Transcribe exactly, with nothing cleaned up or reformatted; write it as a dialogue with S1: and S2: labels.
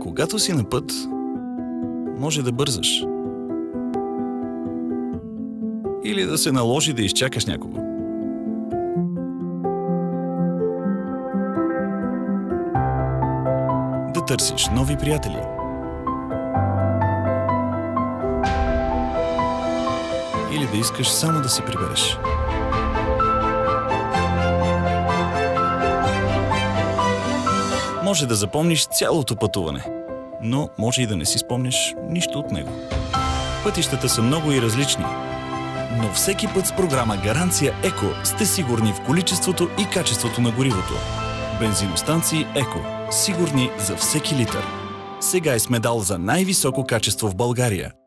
S1: Когато си на път, може да бързаш. Или да се наложи да изчакаш някого. Да търсиш нови приятели. Или да искаш само да се прибереш. Може да запомниш цялото пътуване, но може и да не си спомниш нищо от него. Пътищата са много и различни, но всеки път с програма Гаранция Еко сте сигурни в количеството и качеството на горивото. Бензиностанции Еко. Сигурни за всеки литър. Сега е с медал за най-високо качество в България.